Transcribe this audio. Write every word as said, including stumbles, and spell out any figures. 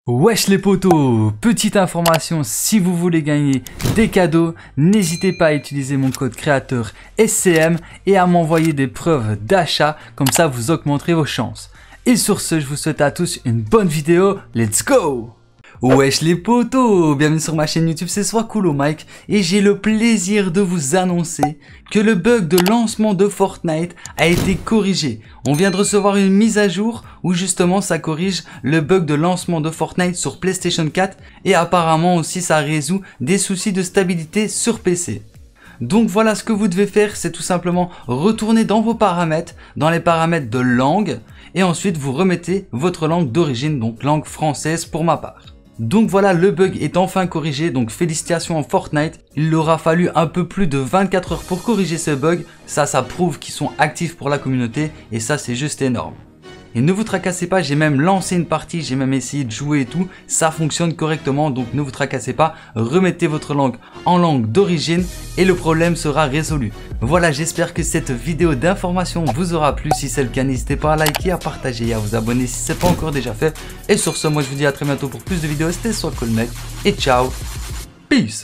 Wesh les potos, petite information, si vous voulez gagner des cadeaux, n'hésitez pas à utiliser mon code créateur S C M et à m'envoyer des preuves d'achat, comme ça vous augmenterez vos chances. Et sur ce, je vous souhaite à tous une bonne vidéo, let's go! Wesh les potos, bienvenue sur ma chaîne YouTube, c'est Swakulo Mike et j'ai le plaisir de vous annoncer que le bug de lancement de Fortnite a été corrigé. On vient de recevoir une mise à jour où justement ça corrige le bug de lancement de Fortnite sur PlayStation quatre et apparemment aussi ça résout des soucis de stabilité sur P C. Donc voilà, ce que vous devez faire, c'est tout simplement retourner dans vos paramètres, dans les paramètres de langue et ensuite vous remettez votre langue d'origine, donc langue française pour ma part. Donc voilà, le bug est enfin corrigé, donc félicitations en Fortnite. Il leur a fallu un peu plus de vingt-quatre heures pour corriger ce bug. Ça, ça prouve qu'ils sont actifs pour la communauté et ça, c'est juste énorme. Et ne vous tracassez pas, j'ai même lancé une partie, j'ai même essayé de jouer et tout. Ça fonctionne correctement, donc ne vous tracassez pas. Remettez votre langue en langue d'origine et le problème sera résolu. Voilà, j'espère que cette vidéo d'information vous aura plu. Si c'est le cas, n'hésitez pas à liker, à partager et à vous abonner si ce n'est pas encore déjà fait. Et sur ce, moi je vous dis à très bientôt pour plus de vidéos. C'était Swakulo Mike et ciao. Peace.